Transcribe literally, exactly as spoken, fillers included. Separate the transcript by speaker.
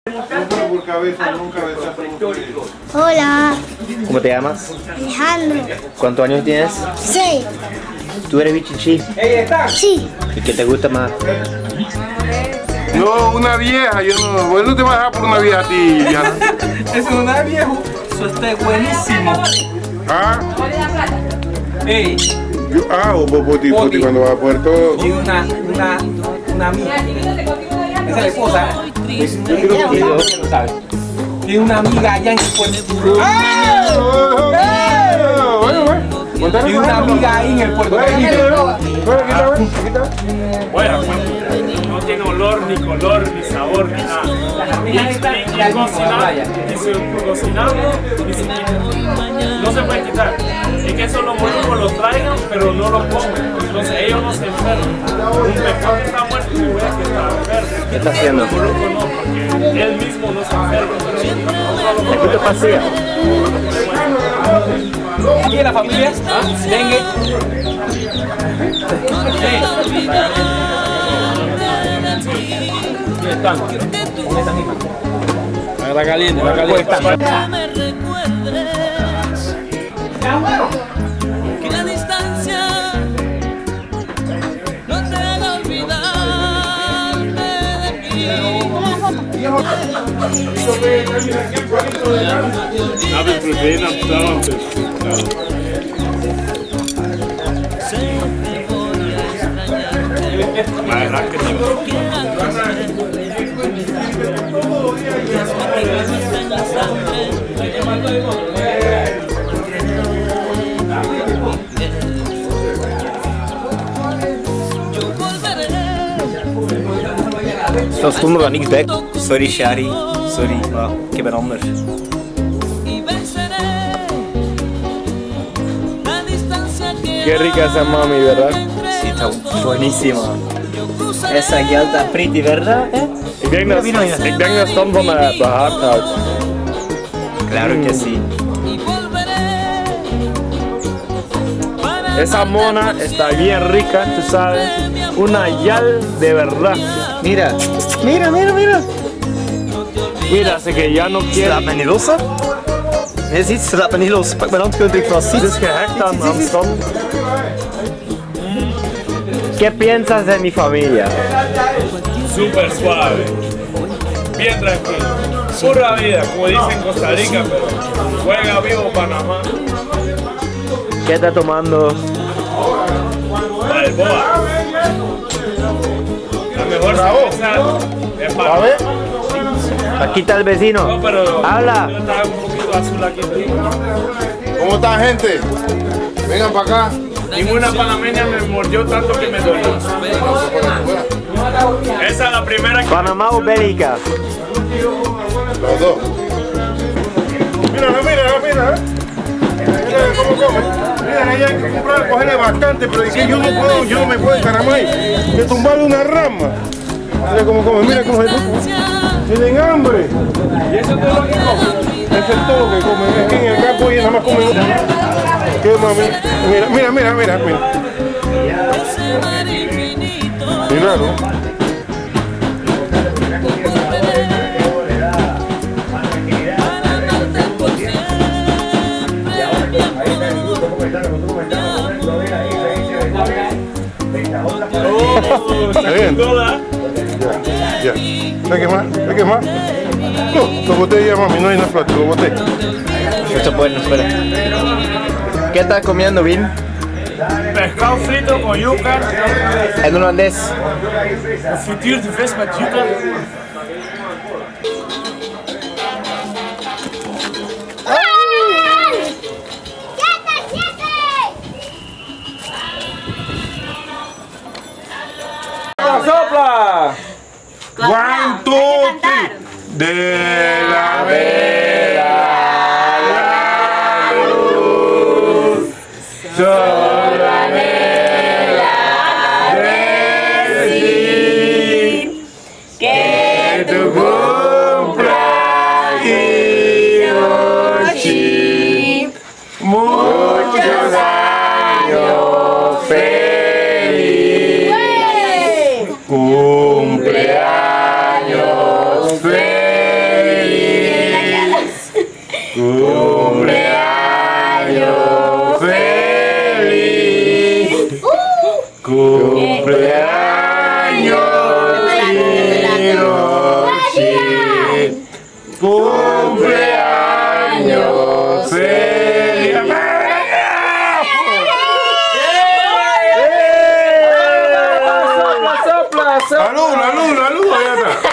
Speaker 1: Por cabeza, nunca
Speaker 2: Hola.
Speaker 3: ¿Cómo te llamas?
Speaker 2: Alejandro.
Speaker 3: ¿Cuántos años tienes?
Speaker 2: Sí.
Speaker 3: ¿Tú eres bichichi?
Speaker 2: Sí.
Speaker 3: ¿Y qué te gusta más?
Speaker 1: No, una vieja, yo no, vos no te vas a dejar por una vieja a ti, Diana.
Speaker 4: Es una vieja, eso está buenísimo.
Speaker 1: Ah,
Speaker 4: Ey,
Speaker 1: yo, ah, o vos, Poti, Poti, cuando vas a Puerto.
Speaker 4: y una, una, una amiga. Esa es la esposa.
Speaker 1: Yo quiero
Speaker 4: Y
Speaker 1: que
Speaker 4: lo sabe. Tiene una amiga allá en el puerto. Tiene una amiga ahí en el puerto.
Speaker 5: Bueno, no tiene olor, ni color, ni sabor, ni nada. Y, y, y cocinar, y su cocinando, y su- no se puede quitar. Es que eso los morimos lo traigan, pero no lo comen. Entonces ellos no se enferman. Un pescado que está muerto se puede que está enfermo.
Speaker 3: ¿Qué está haciendo?
Speaker 5: Un molusco no, porque él mismo no se enferma.
Speaker 3: ¿Te gusta pasear?
Speaker 4: Aquí en la familia, dengue.
Speaker 5: Está caliente, está caliente.
Speaker 6: Me recuerdes que la distancia no te haga olvidarte de ti.
Speaker 5: Nave proteína,
Speaker 6: Sé que voy a extrañarte.
Speaker 3: Zo stonden we niks bij. Sorry Shari, sorry, maar ik heb een ander.
Speaker 1: Qué rica esa mami, ¿verdad?
Speaker 3: Sí, está buenísima. Esa gel está pretty, ¿verdad?
Speaker 1: Ik denk dat, ik denk dat Stan van me behaard houdt.
Speaker 3: Claro que sí.
Speaker 1: Esa mona está bien rica, tú sabes. Una yal de verdad.
Speaker 3: Mira, mira, mira, mira.
Speaker 1: Mira, así que ya no quiero.
Speaker 3: Slaat mij niet los, hè? Nee, ziet, slaat me niet los. Pak mijn hand, ik vast.
Speaker 1: Het is gehecht aan, aan Stan.
Speaker 3: ¿Qué piensas de mi familia?
Speaker 5: Súper suave, bien tranquilo, pura vida, como dicen en Costa Rica, pero juega vivo Panamá,
Speaker 3: ¿Qué está tomando?
Speaker 5: Balboa. La mejor cerveza es
Speaker 1: A
Speaker 5: Panamá.
Speaker 1: ver,
Speaker 3: Aquí está el vecino.
Speaker 5: No, pero
Speaker 3: Habla.
Speaker 5: yo estaba un poquito azul aquí.
Speaker 1: ¿cómo está, gente? Vengan para acá.
Speaker 5: Ninguna panameña me mordió tanto que me dolió. Esa es la primera que...
Speaker 3: Panamá o Bélgica.
Speaker 1: Los dos. Mira, mira, mira. Mira cómo come. Mira, ella hay que comprar, cogerle bastante, pero es que yo no puedo, yo no me puedo encaramar. Que tumbarle una rama. Mira cómo come, mira cómo se tienen hambre.
Speaker 5: ¿Y eso es todo lo que come?
Speaker 1: Eso es todo que comen. Es que en el campo ellos nada más comen. ¿Qué mami? Mira, mira, mira, mira, mira. Mira, ¿no?
Speaker 5: Oh,
Speaker 1: Está bien.
Speaker 5: toda.
Speaker 1: Ya. ¿Sabes qué más? ¿Sabes qué más? No, lo boté ya, mami, no hay nada plato, lo boté.
Speaker 3: Esto es bueno, espera. ¿Qué estás comiendo, Vin?
Speaker 5: Pescado frito con yuca,
Speaker 3: En holandés.
Speaker 5: frituurde vis met yuca.
Speaker 4: ¡Sopla!
Speaker 1: One, two, three. De la vera la luz, solo anhela decir que tu cumpleaños, muchos años feliz. Cumpleaños feliz. Cumpleaños, Hiroshi. Cumpleaños feliz. Salud, salud, salud, allá está.